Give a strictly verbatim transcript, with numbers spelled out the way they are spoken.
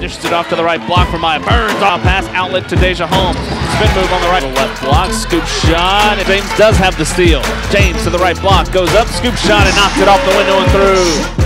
Dishes it off to the right block for Maya. Burns off pass outlet to Deja Holmes. Spin move on the right. Left block, scoop shot. And James does have the steal. James to the right block, goes up, scoop shot, and knocks it off the window and through.